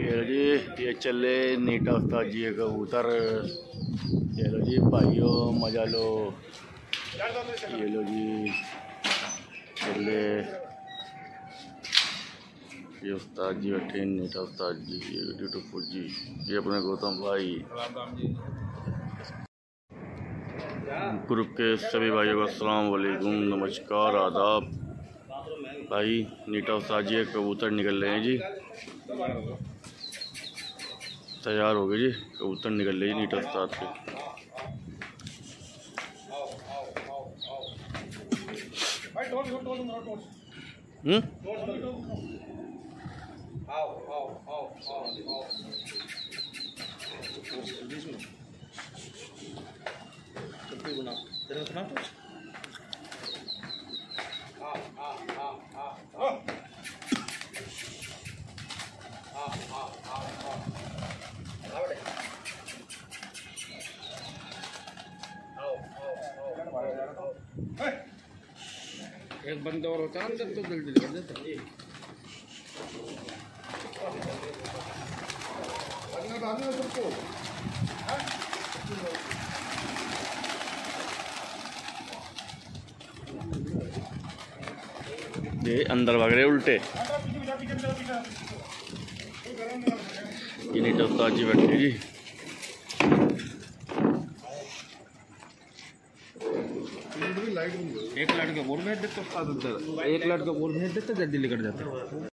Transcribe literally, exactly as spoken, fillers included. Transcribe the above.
ये लो जी, ये चले नीटा उस्ताद जी कबूतर। ये लो जी भाइयों मजा लो। ये लो जी चले, ये उस्ताद जी बैठे नीटा उस्ताद जी, ये यूट्यूब जी, ये अपने गौतम भाई। ग्रुप के सभी भाइयों को अस्सलाम वालेकुम, नमस्कार, आदाब। भाई नीटा उस्ताद जी कबूतर निकल रहे हैं जी, तैयार हो गए जी, कबूतर निकल रहे हैं नीटा उस्ताद के। हम्म एक बंदा और होता है अंदर तो जल्दी कर देता है। ये अंदर भाग रहे उल्टे। ये नीटा उस्ताद जी बैठे जी। एक लड़के बोल भेज देते, एक लड़के बोल भेज देते, जल्दी निकल जाते।